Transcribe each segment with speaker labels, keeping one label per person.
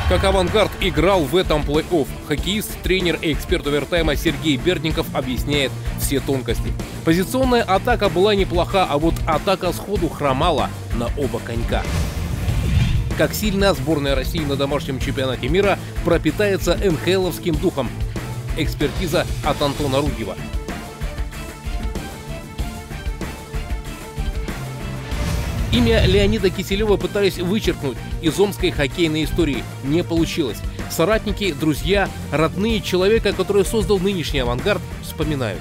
Speaker 1: Как «Авангард» играл в этом плей-офф, хоккеист, тренер и эксперт овертайма Сергей Бердников объясняет все тонкости. Позиционная атака была неплоха, а вот атака сходу хромала на оба конька. Как сильно сборная России на домашнем чемпионате мира пропитается НХЛовским духом. Экспертиза от Антона Рудьева. Имя Леонида Киселева пытались вычеркнуть из омской хоккейной истории. Не получилось. Соратники, друзья, родные человека, который создал нынешний «Авангард», вспоминают.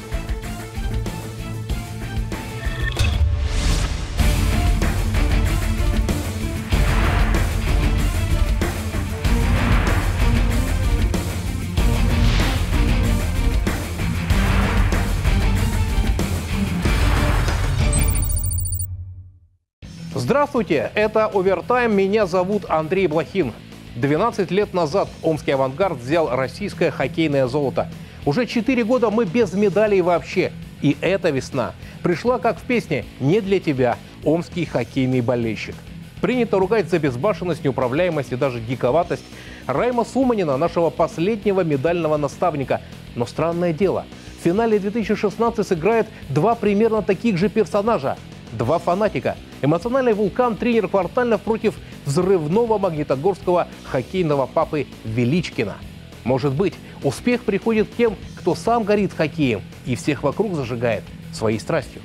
Speaker 2: Здравствуйте, это «Овертайм», меня зовут Андрей Блохин. 12 лет назад омский «Авангард» взял российское хоккейное золото. Уже 4 года мы без медалей вообще. И эта весна пришла как в песне «Не для тебя, омский хоккейный болельщик». Принято ругать за безбашенность, неуправляемость и даже диковатость Райма Суманина, нашего последнего медального наставника. Но странное дело, в финале 2016 сыграет два примерно таких же персонажа. Два фанатика. Эмоциональный вулкан тренер Квартальнов против взрывного магнитогорского хоккейного папы Величкина. Может быть, успех приходит к тем, кто сам горит хоккеем и всех вокруг зажигает своей страстью.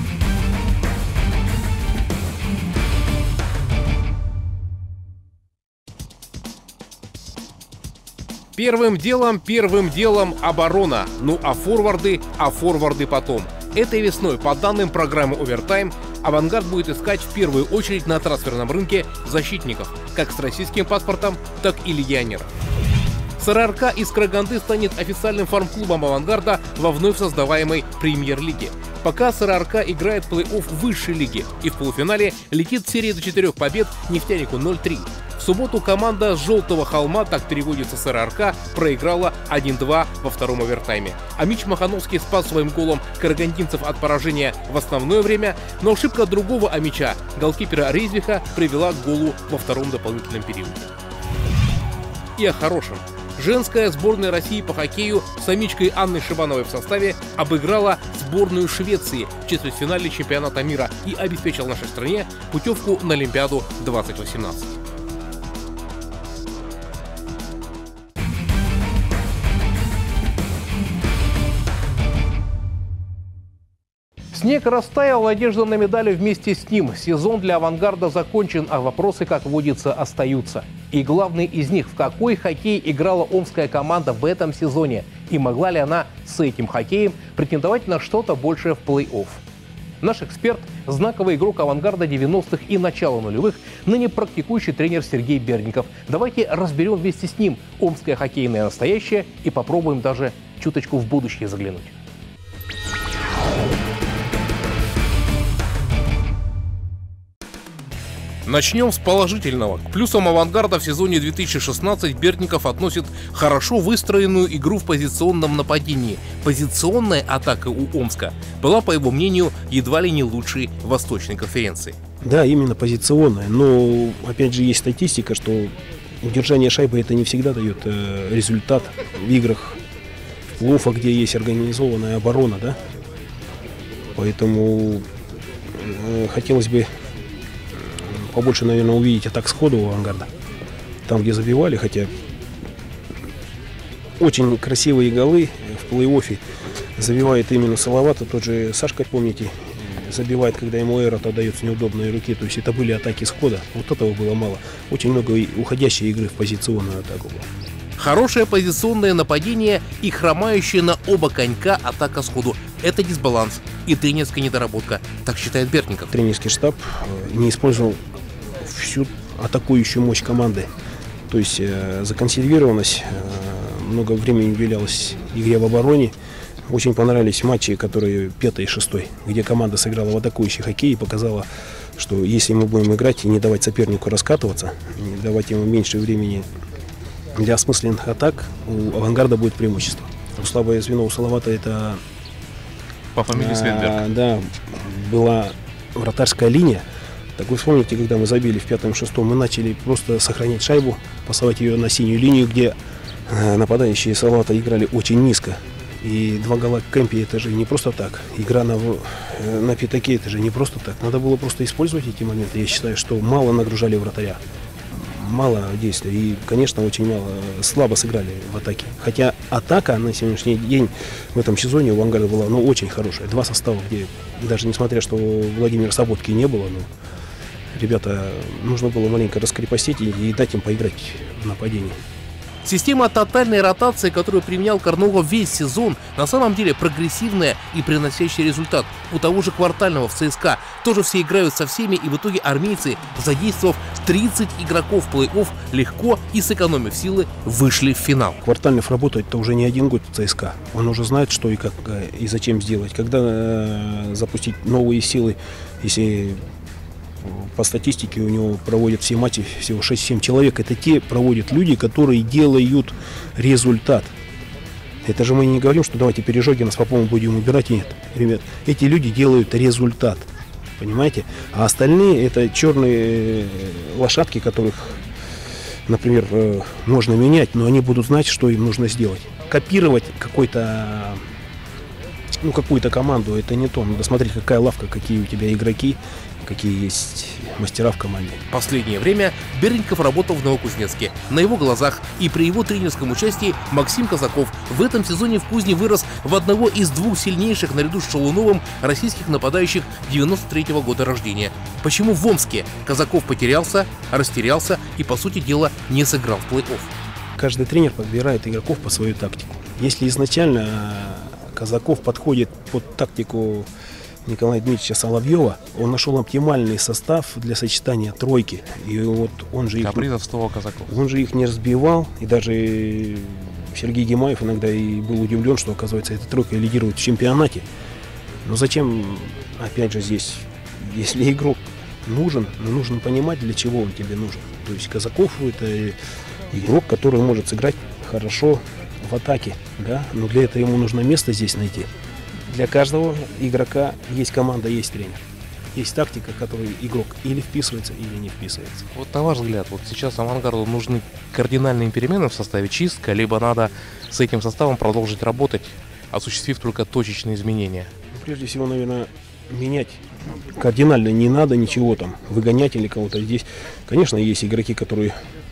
Speaker 1: Первым делом оборона. Ну а форварды потом. Этой весной, по данным программы «Овертайм», «Авангард» будет искать в первую очередь на трансферном рынке защитников, как с российским паспортом, так и легионеров. СРРК из Караганды станет официальным фарм-клубом «Авангарда» во вновь создаваемой премьер-лиге. Пока СРРК играет в плей-офф высшей лиги и в полуфинале летит в серии до 4 побед нефтянику 0-3. В субботу команда с «Желтого холма», так переводится СРРК, проиграла 1-2 во втором овертайме. А Мич Махановский спас своим голом карагандинцев от поражения в основное время, но ошибка другого Амича, голкипера Резвиха, привела к голу во втором дополнительном периоде. И о хорошем. Женская сборная России по хоккею с амичкой Анной Шибановой в составе обыграла сборную Швеции в четвертьфинале чемпионата мира и обеспечила нашей стране путевку на Олимпиаду 2018.
Speaker 2: Снег растаял, надежда на медали вместе с ним. Сезон для «Авангарда» закончен, а вопросы, как водится, остаются. И главный из них – в какой хоккей играла омская команда в этом сезоне? И могла ли она с этим хоккеем претендовать на что-то большее в плей-офф? Наш эксперт – знаковый игрок «Авангарда» 90-х и начала нулевых, ныне практикующий тренер Сергей Бердников. Давайте разберем вместе с ним омское хоккейное настоящее и попробуем даже чуточку в будущее заглянуть.
Speaker 1: Начнем с положительного. К плюсам «Авангарда» в сезоне 2016 Бердников относит хорошо выстроенную игру в позиционном нападении. Позиционная атака у Омска была, по его мнению, едва ли не лучшей в Восточной конференции.
Speaker 3: Да, именно позиционная. Но, опять же, есть статистика, что удержание шайбы это не всегда дает результат в играх в плей-офф, где есть организованная оборона, да? Поэтому хотелось бы побольше, наверное, увидеть атак сходу у «Авангарда». Там, где забивали, хотя очень красивые голы в плей-оффе забивает именно Салавата. Тот же Сашка, помните, забивает, когда ему Эрот отдает с неудобной руки. То есть это были атаки схода. Вот этого было мало. Очень много уходящей игры в позиционную атаку было.
Speaker 1: Хорошее позиционное нападение и хромающая на оба конька атака сходу. Это дисбаланс и тренерская недоработка, так считает Бердников.
Speaker 3: Тренерский штаб не использовал всю атакующую мощь команды. То есть законсервированность, много времени уделялось игре в обороне. Очень понравились матчи, которые 5 и 6, где команда сыграла в атакующий хоккей и показала, что если мы будем играть и не давать сопернику раскатываться, не давать ему меньше времени для осмысленных атак, у «Авангарда» будет преимущество. Слабое звено у Салавата это
Speaker 1: по фамилии Светберг.
Speaker 3: Да, была вратарская линия. Так вы вспомните, когда мы забили в 5-6, мы начали просто сохранять шайбу, посылать ее на синюю линию, где нападающие Салавата играли очень низко. И 2 гола Кэмпи — это же не просто так. Игра на пятаке — это же не просто так. Надо было просто использовать эти моменты. Я считаю, что мало нагружали вратаря. Мало действий. И, конечно, очень мало, слабо сыграли в атаке. Хотя атака на сегодняшний день в этом сезоне у «Авангарда» была очень хорошая. 2 состава, где даже несмотря, что Владимира Саботки не было, но ребята, нужно было маленько раскрепостить и дать им поиграть в нападении.
Speaker 1: Система тотальной ротации, которую применял Карногов весь сезон, на самом деле прогрессивная и приносящая результат. У того же Квартального в ЦСКА тоже все играют со всеми, и в итоге армейцы, задействовав 30 игроков в плей-офф, легко и сэкономив силы, вышли в финал.
Speaker 3: Квартальнов работает-то уже не 1 год в ЦСКА. Он уже знает, что и как и зачем сделать. Когда запустить новые силы, если по статистике у него проводят все матчи всего 6-7 человек. Это те проводят люди, которые делают результат. Это же мы не говорим, что давайте Пережогина с Поповым будем убирать. Нет, ребят, эти люди делают результат. Понимаете? А остальные — это черные лошадки, которых, например, можно менять, но они будут знать, что им нужно сделать. Копировать какую-то команду — это не то. Надо смотреть, какая лавка, какие у тебя игроки, какие есть мастера в команде.
Speaker 1: Последнее время Бердников работал в Новокузнецке. На его глазах и при его тренерском участии Максим Казаков в этом сезоне в Кузне вырос в одного из 2 сильнейших наряду с Шалуновым российских нападающих 93-го года рождения. Почему в Омске Казаков потерялся, растерялся и, по сути дела, не сыграл в плей-офф?
Speaker 3: Каждый тренер подбирает игроков по свою тактику. Если изначально Казаков подходит под тактику Николая Дмитриевича Соловьева, он нашел оптимальный состав для сочетания тройки. И вот он же их не разбивал. И даже Сергей Гимаев иногда и был удивлен, что, оказывается, эта тройка лидирует в чемпионате. Но зачем, опять же, здесь, если игрок нужен, но нужно понимать, для чего он тебе нужен. То есть Казаков — это игрок, который может сыграть хорошо в атаке, да? Но для этого ему нужно место здесь найти. Для каждого игрока есть команда, есть тренер. Есть тактика, которой игрок или вписывается, или не вписывается.
Speaker 1: Вот на ваш взгляд, вот сейчас «Авангарду» нужны кардинальные перемены в составе, чистка, либо надо с этим составом продолжить работать, осуществив только точечные изменения?
Speaker 3: Прежде всего, наверное, менять кардинально не надо ничего там, выгонять или кого-то здесь. Конечно, есть игроки, которые...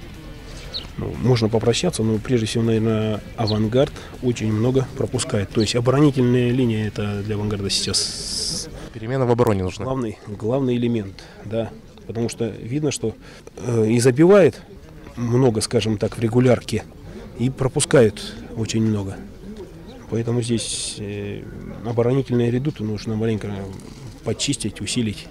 Speaker 3: можно попрощаться, но прежде всего, наверное, «Авангард» очень много пропускает. То есть оборонительная линия — это для «Авангарда» сейчас
Speaker 1: перемена в обороне нужна.
Speaker 3: Главный элемент, да. Потому что видно, что и забивает много, скажем так, в регулярке, и пропускает очень много. Поэтому здесь оборонительные редуты нужно маленько почистить, усилить.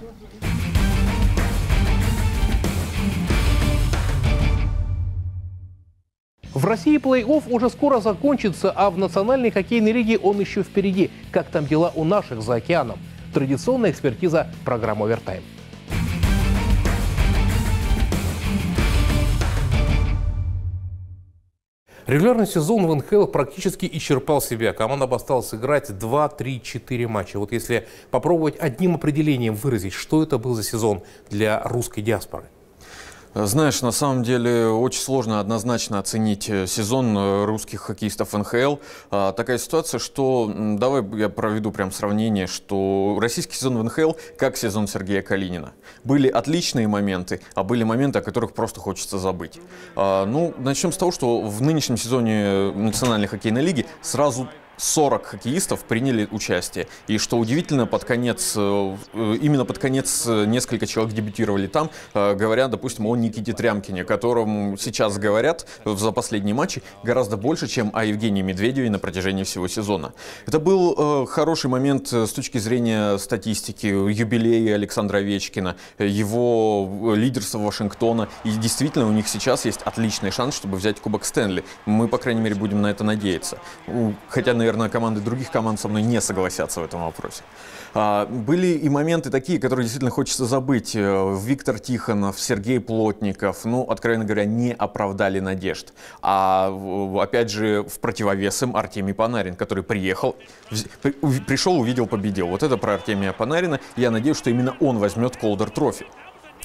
Speaker 2: В России плей-офф уже скоро закончится, а в Национальной хоккейной лиге он еще впереди. Как там дела у наших за океаном? Традиционная экспертиза программы «Овертайм».
Speaker 1: Регулярный сезон в НХЛ практически исчерпал себя. Командам осталось сыграть 2, 3, 4 матча. Вот если попробовать одним определением выразить, что это был за сезон для русской диаспоры?
Speaker 4: Знаешь, на самом деле очень сложно однозначно оценить сезон русских хоккеистов НХЛ. Такая ситуация, что, давай я проведу прям сравнение, что российский сезон в НХЛ как сезон Сергея Калинина. Были отличные моменты, а были моменты, о которых просто хочется забыть. Ну, начнем с того, что в нынешнем сезоне Национальной хоккейной лиги сразу 40 хоккеистов приняли участие. И что удивительно, именно под конец несколько человек дебютировали там, говоря, допустим, о Никите Трямкине, о котором сейчас говорят за последние матчи гораздо больше, чем о Евгении Медведеве на протяжении всего сезона. Это был хороший момент с точки зрения статистики, юбилея Александра Овечкина, его лидерства Вашингтона. И действительно, у них сейчас есть отличный шанс, чтобы взять Кубок Стэнли. Мы, по крайней мере, будем на это надеяться. Хотя, наверное, команды других команд со мной не согласятся в этом вопросе. Были и моменты такие, которые действительно хочется забыть. Виктор Тихонов, Сергей Плотников, ну, откровенно говоря, не оправдали надежд. А опять же, в противовес им Артемий Панарин, который пришел, увидел, победил. Вот это про Артемия Панарина. Я надеюсь, что именно он возьмет Колдер Трофи.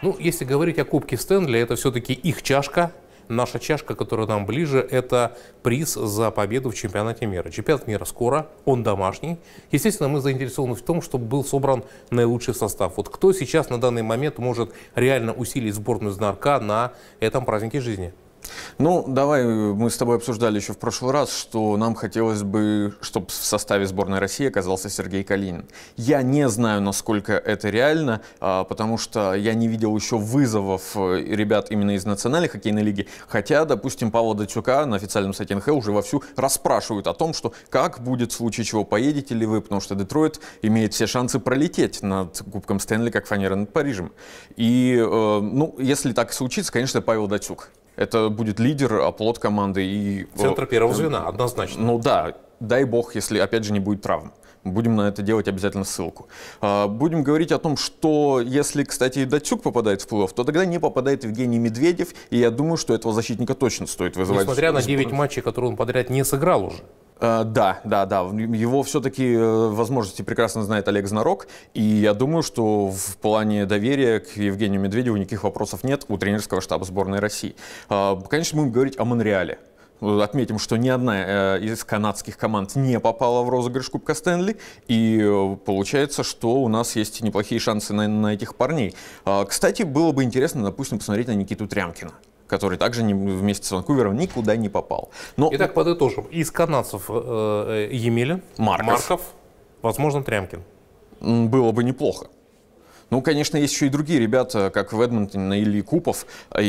Speaker 2: Ну, если говорить о Кубке Стэнли, это все-таки их чашка. Наша чашка, которая нам ближе, это приз за победу в чемпионате мира. Чемпионат мира скоро, он домашний. Естественно, мы заинтересованы в том, чтобы был собран наилучший состав. Вот кто сейчас на данный момент может реально усилить сборную ЗНРК на этом празднике жизни?
Speaker 4: Ну, давай, мы с тобой обсуждали еще в прошлый раз, что нам хотелось бы, чтобы в составе сборной России оказался Сергей Калинин. Я не знаю, насколько это реально, потому что я не видел еще вызовов ребят именно из Национальной хоккейной лиги, хотя, допустим, Павла Датюка на официальном сайте НХЛ уже вовсю расспрашивают о том, что как будет в случае чего, поедете ли вы, потому что Детройт имеет все шансы пролететь над Кубком Стэнли, как фанера над Парижем. И, ну, если так случится, конечно, Павел Датюк. Это будет лидер, оплот команды. И,
Speaker 2: центр первого звена, однозначно.
Speaker 4: Ну да, дай бог, если опять же не будет травм. Будем на это делать обязательно ссылку. Будем говорить о том, что если, кстати, Датюк попадает в плей-офф, то тогда не попадает Евгений Медведев. И я думаю, что этого защитника точно стоит вызывать.
Speaker 2: Несмотря на 9 матчей, которые он подряд не сыграл уже.
Speaker 4: Да. Его все-таки возможности прекрасно знает Олег Знарок. И я думаю, что в плане доверия к Евгению Медведеву никаких вопросов нет у тренерского штаба сборной России. Конечно, будем говорить о Монреале. Отметим, что ни одна из канадских команд не попала в розыгрыш Кубка Стэнли. И получается, что у нас есть неплохие шансы на этих парней. Кстати, было бы интересно, допустим, посмотреть на Никиту Трямкина, который также вместе с Ванкувером никуда не попал. Но...
Speaker 2: Итак, подытожим. Из канадцев Емелин, Марков, возможно, Трямкин.
Speaker 4: Было бы неплохо. Ну, конечно, есть еще и другие ребята, как в Эдмонтоне или Купов,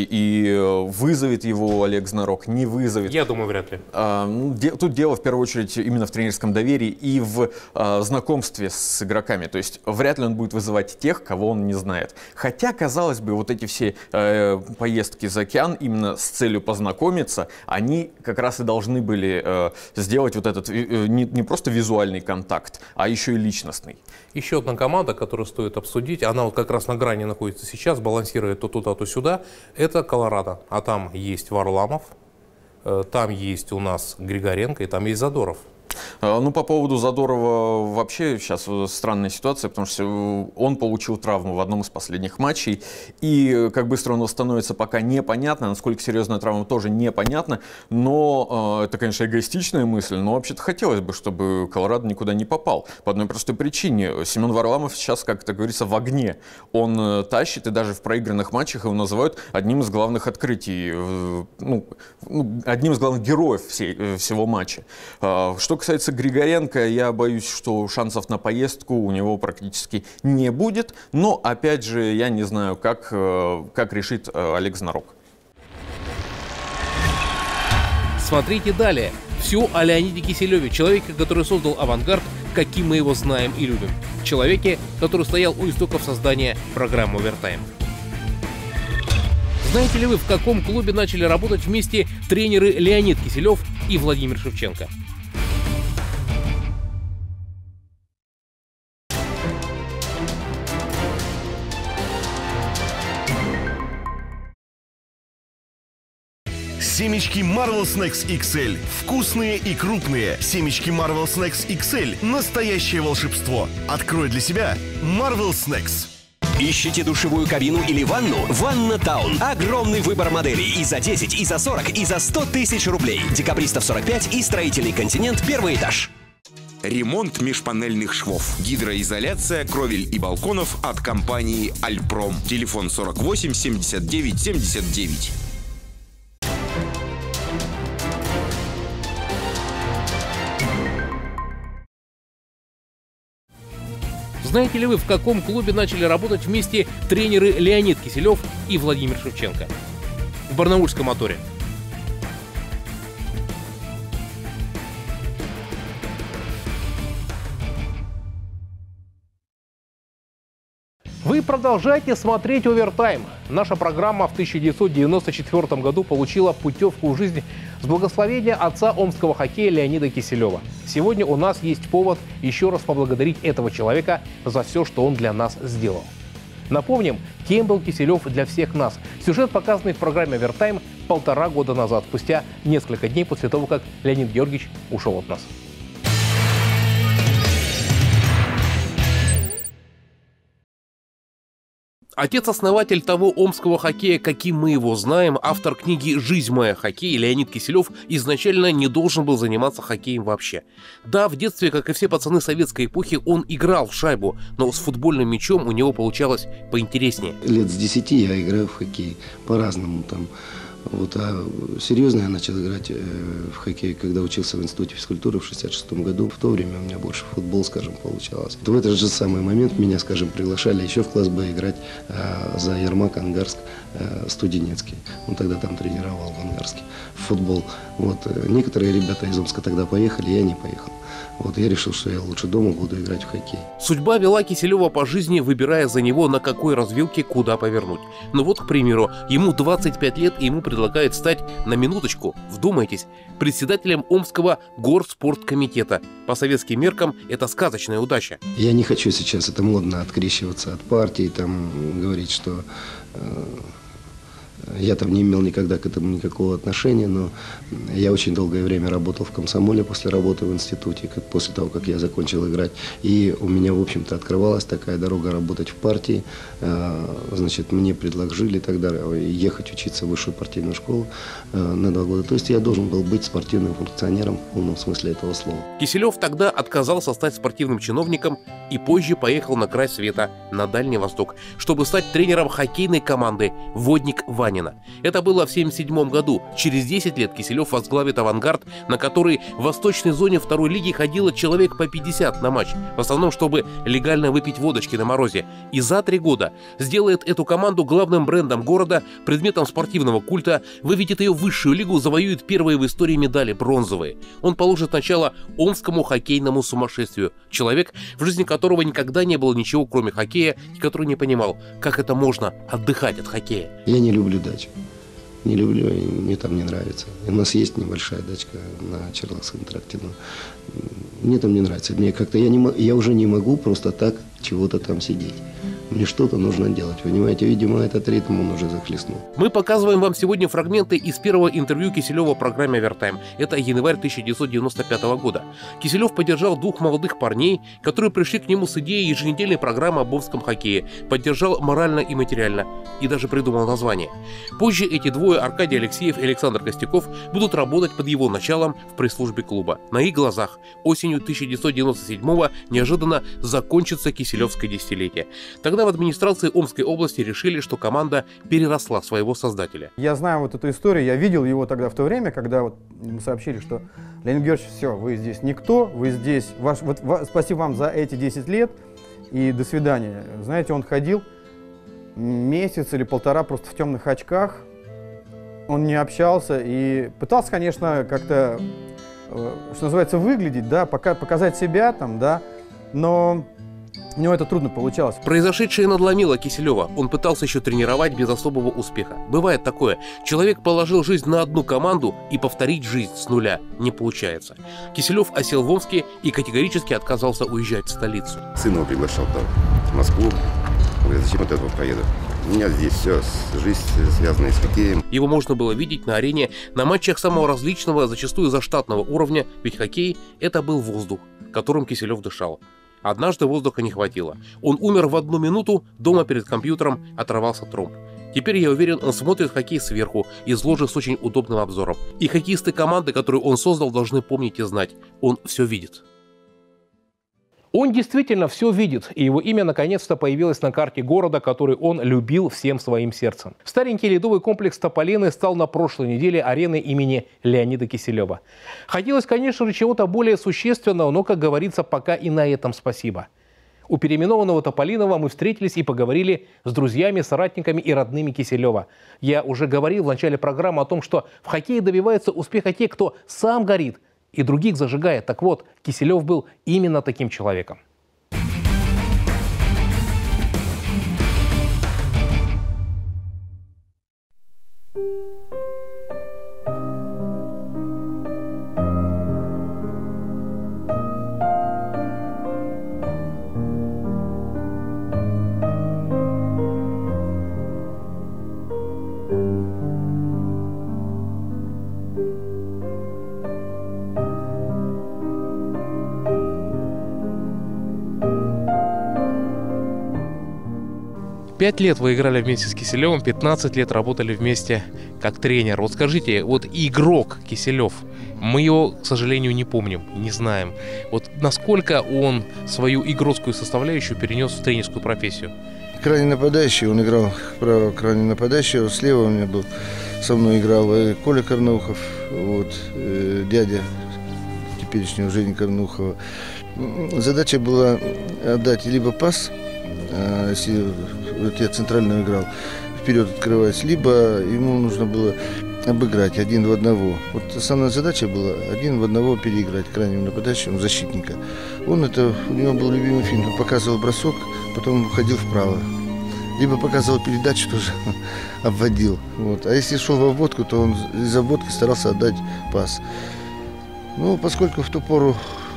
Speaker 4: и вызовет его Олег Знарок, не вызовет.
Speaker 2: Я думаю, вряд ли.
Speaker 4: Тут дело в первую очередь именно в тренерском доверии и в знакомстве с игроками. То есть вряд ли он будет вызывать тех, кого он не знает. Хотя, казалось бы, вот эти все поездки за океан именно с целью познакомиться, они как раз и должны были сделать вот этот не просто визуальный контакт, а еще и личностный.
Speaker 2: Еще одна команда, которую стоит обсудить, она вот как раз на грани находится сейчас, балансирует то туда, то сюда, это Колорадо. А там есть Варламов, там есть у нас Григоренко и там есть Задоров.
Speaker 4: Ну, по поводу Задорова вообще сейчас странная ситуация, потому что он получил травму в одном из последних матчей, и как быстро он восстановится, пока непонятно, насколько серьезная травма тоже непонятно, но это, конечно, эгоистичная мысль, но вообще-то хотелось бы, чтобы Колорадо никуда не попал, по одной простой причине. Семен Варламов сейчас, как это говорится, в огне. Он тащит, и даже в проигранных матчах его называют одним из главных открытий, одним из главных героев всего матча. Что касается Григоренко, я боюсь, что шансов на поездку у него практически не будет. Но, опять же, я не знаю, как решит Олег Знарок.
Speaker 1: Смотрите далее. Все о Леониде Киселеве, человеке, который создал «Авангард», каким мы его знаем и любим. Человеке, который стоял у истоков создания программы «Овертайм». Знаете ли вы, в каком клубе начали работать вместе тренеры Леонид Киселев и Владимир Шевченко?
Speaker 5: Семечки Marvel Snacks XL. Вкусные и крупные. Семечки Marvel Snacks XL. Настоящее волшебство. Открой для себя Marvel Snacks.
Speaker 6: Ищите душевую кабину или ванну? Ванна Таун. Огромный выбор моделей и за 10, и за 40, и за 100 тысяч рублей. Декабристов 45 и строительный континент, первый этаж.
Speaker 7: Ремонт межпанельных швов. Гидроизоляция, кровель и балконов от компании Альпром. Телефон 48 79 79.
Speaker 1: Знаете ли вы, в каком клубе начали работать вместе тренеры Леонид Киселев и Владимир Шевченко? В барнаульском «Моторе».
Speaker 2: Вы продолжаете смотреть «Овертайм». Наша программа в 1994 году получила путевку в жизнь с благословения отца омского хоккея Леонида Киселева. Сегодня у нас есть повод еще раз поблагодарить этого человека за все, что он для нас сделал. Напомним, кем был Киселев для всех нас. Сюжет, показанный в программе «Овертайм» 1,5 года назад, спустя несколько дней после того, как Леонид Георгиевич ушел от нас.
Speaker 1: Отец-основатель того омского хоккея, каким мы его знаем, автор книги «Жизнь моя хоккей» Леонид Киселев изначально не должен был заниматься хоккеем вообще. Да, в детстве, как и все пацаны советской эпохи, он играл в шайбу, но с футбольным мячом у него получалось поинтереснее.
Speaker 8: Лет с 10 я играю в хоккей по-разному там. Вот, а серьезно я начал играть в хоккей, когда учился в институте физкультуры в 1966 году. В то время у меня больше футбол, скажем, получалось. В этот же самый момент меня, скажем, приглашали еще в класс Б играть за Ермак, Ангарск, Студенецкий. Он тогда там тренировал в Ангарске в футбол. Вот, некоторые ребята из Омска тогда поехали, я не поехал. Вот, я решил, что я лучше дома буду играть в хоккей.
Speaker 1: Судьба вела Киселева по жизни, выбирая за него, на какой развилке куда повернуть. Ну вот, к примеру, ему 25 лет, и ему предлагают стать, на минуточку, вдумайтесь, председателем Омского горспорткомитета. По советским меркам это сказочная удача.
Speaker 8: Я не хочу сейчас, это модно, открещиваться от партии, там, говорить, что я там не имел никогда к этому никакого отношения, но я очень долгое время работал в комсомоле после работы в институте, после того, как я закончил играть. И у меня, в общем-то, открывалась такая дорога работать в партии. Значит, мне предложили тогда ехать учиться в высшую партийную школу на 2 года. То есть я должен был быть спортивным функционером в полном смысле этого слова.
Speaker 1: Киселев тогда отказался стать спортивным чиновником и позже поехал на край света, на Дальний Восток, чтобы стать тренером хоккейной команды «Водник Ванина». Это было в 1977 году. Через 10 лет Киселев возглавит «Авангард», на который в восточной зоне 2-й лиги ходило человек по 50 на матч, в основном, чтобы легально выпить водочки на морозе. И за 3 года сделает эту команду главным брендом города, предметом спортивного культа, выведет ее в высшую лигу, завоюет первые в истории медали бронзовые. Он положит начало омскому хоккейному сумасшествию. Человек, в жизни которого никогда не было ничего, кроме хоккея, и который не понимал, как это можно отдыхать от хоккея.
Speaker 8: Я не люблю дачу. Не люблю, и мне там не нравится. У нас есть небольшая дачка на Черлакском тракте, но мне там не нравится. Мне как-то я уже не могу просто так чего-то там сидеть. Мне что-то нужно делать, понимаете? Видимо, этот ритм он уже захлестнул.
Speaker 1: Мы показываем вам сегодня фрагменты из первого интервью Киселева в программе «Овертайм». Это январь 1995 года. Киселев поддержал 2 молодых парней, которые пришли к нему с идеей еженедельной программы об омском хоккее. Поддержал морально и материально. И даже придумал название. Позже эти 2, Аркадий Алексеев и Александр Костяков, будут работать под его началом в пресс-службе клуба. На их глазах осенью 1997-го неожиданно закончится киселевское десятилетие. Тогда в администрации Омской области решили, что команда переросла своего создателя.
Speaker 9: Я знаю вот эту историю, я видел его тогда в то время, когда вот ему сообщили, что Леонид Георгиевич, все, вы здесь никто, вы здесь, спасибо вам за эти 10 лет и до свидания. Знаете, он ходил месяц или 1,5 просто в темных очках, он не общался и пытался, конечно, как-то, что называется, выглядеть, да, показать себя там, да, но у него это трудно получалось.
Speaker 1: Произошедшее надломило Киселева. Он пытался еще тренировать без особого успеха. Бывает такое. Человек положил жизнь на одну команду, и повторить жизнь с нуля не получается. Киселев осел в Омске и категорически отказался уезжать в столицу.
Speaker 10: Сын его приглашал в Москву. Говорит, зачем от этого поеду? У меня здесь все, жизнь связанная с хоккеем.
Speaker 1: Его можно было видеть на арене, на матчах самого различного, зачастую заштатного уровня, ведь хоккей – это был воздух, которым Киселев дышал. Однажды воздуха не хватило. Он умер в 1 минуту, дома перед компьютером оторвался тромб. Теперь, я уверен, он смотрит хоккей сверху, из ложи с очень удобным обзором. И хоккеисты команды, которую он создал, должны помнить и знать. Он все видит.
Speaker 2: Он действительно все видит, и его имя наконец-то появилось на карте города, который он любил всем своим сердцем. Старенький ледовый комплекс «Тополиный» стал на прошлой неделе ареной имени Леонида Киселева. Хотелось, конечно же, чего-то более существенного, но, как говорится, пока и на этом спасибо. У переименованного Тополиного мы встретились и поговорили с друзьями, соратниками и родными Киселева. Я уже говорил в начале программы о том, что в хоккее добиваются успеха те, кто сам горит и других зажигает. Так вот, Киселев был именно таким человеком.
Speaker 1: 5 лет вы играли вместе с Киселевым, 15 лет работали вместе как тренер. Вот скажите, вот игрок Киселев, мы его, к сожалению, не помним, не знаем. Вот насколько он свою игротскую составляющую перенес в тренерскую профессию?
Speaker 8: Крайний нападающий, он играл право крайний нападающий, слева у меня был, со мной играл Коля Корнухов, вот, дядя теперешнего Жени Корнухова. Задача была отдать либо пас, если вот я центрально играл, вперед открываясь, либо ему нужно было обыграть 1 в 1. Вот основная задача была 1 в 1 переиграть крайнего нападающего защитника. У него был любимый финт, он показывал бросок, потом уходил вправо. Либо показывал передачу, тоже обводил. Вот. А если шел в обводку, то он из обводки старался отдать пас. Ну, поскольку в ту пору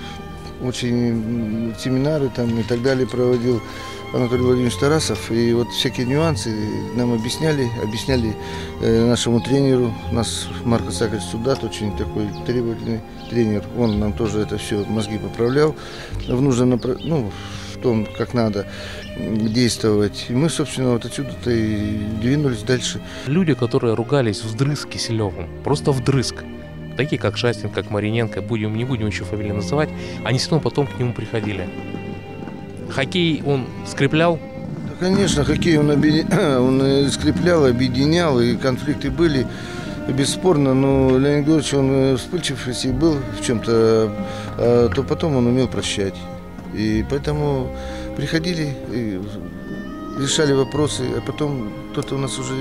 Speaker 8: очень семинары там и так далее проводил Анатолий Владимирович Тарасов, и вот всякие нюансы нам объясняли нашему тренеру. У нас Марко Сакович Судат, очень такой требовательный тренер, он нам тоже это все мозги поправлял в нужном в том, как надо действовать. И мы, собственно, вот отсюда-то и двинулись дальше.
Speaker 1: Люди, которые ругались вдрызг Киселевым, просто вдрызг, такие как Шастин, как Мариненко, не будем еще фамилии называть, они все равно потом к нему приходили. Хоккей он скреплял?
Speaker 8: Да, конечно, хоккей он скреплял, объединял, и конфликты были, бесспорно, но Леонид Георгиевич, он вспыльчив, если был в чем-то, то потом он умел прощать. И поэтому приходили, решали вопросы, а потом кто-то у нас уже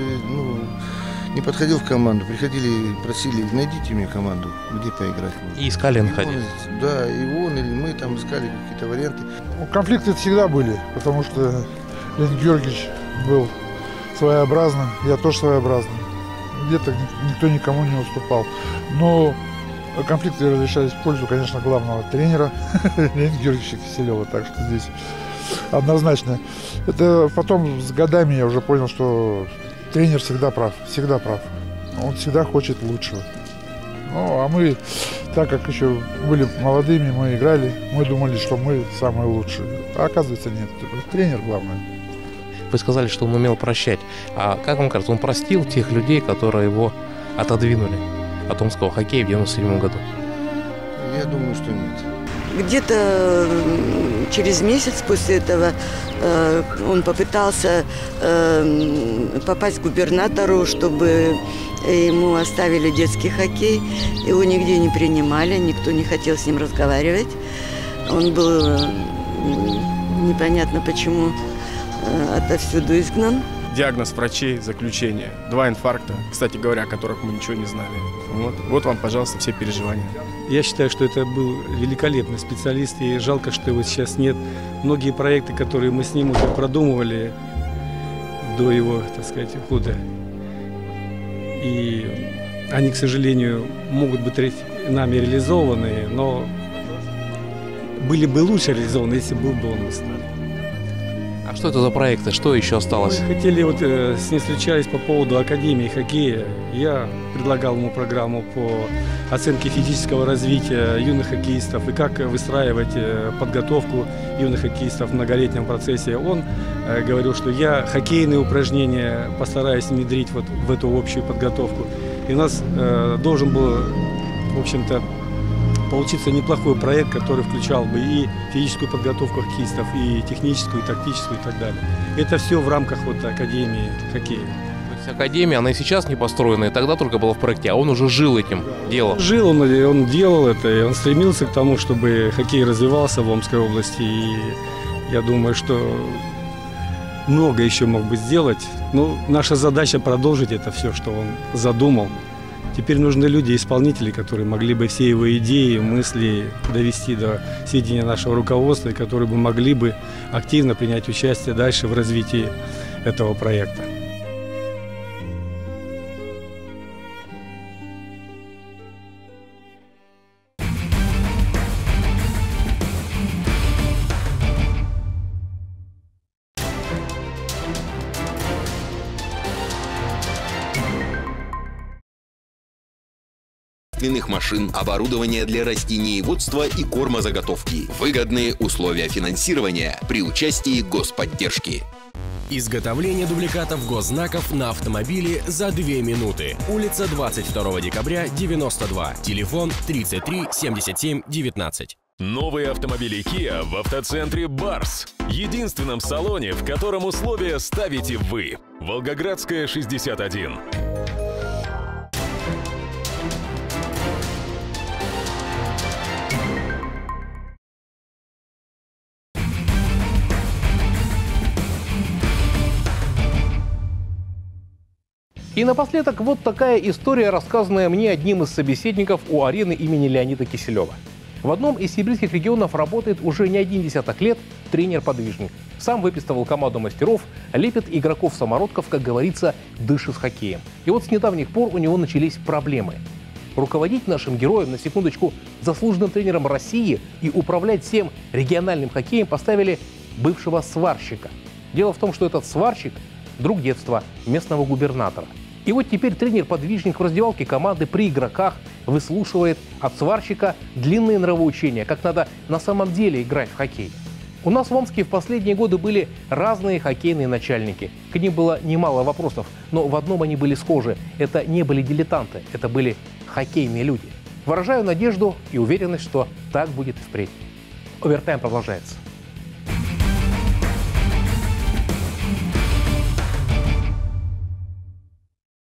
Speaker 8: не подходил в команду, приходили и просили: найдите мне команду, где поиграть.
Speaker 1: И искали, находили.
Speaker 8: Да, и он или мы там искали какие-то варианты.
Speaker 11: Конфликты всегда были, потому что Леонид Георгиевич был своеобразным, я тоже своеобразный. Где-то никто никому не уступал. Но конфликты разрешались в пользу, конечно, главного тренера Леонида Георгиевича Киселева. Так что здесь однозначно. Это потом с годами я уже понял, что тренер всегда прав, всегда прав. Он всегда хочет лучшего. Ну, а мы, так как еще были молодыми, мы играли, мы думали, что мы самые лучшие. А оказывается, нет. Тренер главное.
Speaker 1: Вы сказали, что он умел прощать. А как вам кажется, он простил тех людей, которые его отодвинули от омского хоккея в 1997 году?
Speaker 8: Я думаю, что нет.
Speaker 12: Где-то через месяц после этого он попытался попасть к губернатору, чтобы ему оставили детский хоккей. Его нигде не принимали, никто не хотел с ним разговаривать. Он был непонятно почему отовсюду изгнан.
Speaker 13: Диагноз врачей, заключение. 2 инфаркта, кстати говоря, о которых мы ничего не знали. Вот вам, пожалуйста, все переживания.
Speaker 14: Я считаю, что это был великолепный специалист, и жалко, что его сейчас нет. Многие проекты, которые мы с ним уже продумывали до его, так сказать, ухода, и они, к сожалению, могут быть нами реализованы, но были бы лучше реализованы, если был бы он с нами.
Speaker 1: А что это за проекты? Что еще осталось?
Speaker 14: Мы хотели, с ним встречались по поводу Академии хоккея. Я предлагал ему программу по оценке физического развития юных хоккеистов и как выстраивать подготовку юных хоккеистов в многолетнем процессе. Он говорил, что я хоккейные упражнения постараюсь внедрить в эту общую подготовку. И у нас должен был, в общем-то, получиться неплохой проект, который включал бы и физическую подготовку хоккеистов, и техническую, и тактическую, и так далее. Это все в рамках Академии хоккея.
Speaker 1: То есть Академия, она и сейчас не построена, и тогда только была в проекте, а он уже жил этим делом.
Speaker 14: Жил, он делал это, и он стремился к тому, чтобы хоккей развивался в Омской области, и я думаю, что много еще мог бы сделать. Но наша задача продолжить это все, что он задумал. Теперь нужны люди-исполнители, которые могли бы все его идеи, мысли довести до сведения нашего руководства, и которые бы могли бы активно принять участие дальше в развитии этого проекта.
Speaker 7: Машин, оборудование для растениеводства и кормозаготовки. Выгодные условия финансирования при участии господдержки.
Speaker 15: Изготовление дубликатов госзнаков на автомобиле за 2 минуты. Улица 22 декабря, 92. Телефон 33 77 19.
Speaker 16: Новые автомобили Kia в автоцентре «Барс». Единственном салоне, в котором условия ставите вы. Волгоградская, 61.
Speaker 2: И напоследок вот такая история, рассказанная мне одним из собеседников у арены имени Леонида Киселева. В одном из сибирских регионов работает уже не один десяток лет тренер-подвижник. Сам выписывал команду мастеров, лепит игроков-самородков, как говорится, дышит хоккеем. И вот с недавних пор у него начались проблемы. Руководить нашим героем, на секундочку, заслуженным тренером России и управлять всем региональным хоккеем поставили бывшего сварщика. Дело в том, что этот сварщик – друг детства местного губернатора. И вот теперь тренер-подвижник в раздевалке команды при игроках выслушивает от сварщика длинные нравоучения, как надо на самом деле играть в хоккей. У нас в Омске в последние годы были разные хоккейные начальники. К ним было немало вопросов, но в одном они были схожи. Это не были дилетанты, это были хоккейные люди. Выражаю надежду и уверенность, что так будет и впредь. Овертайм продолжается.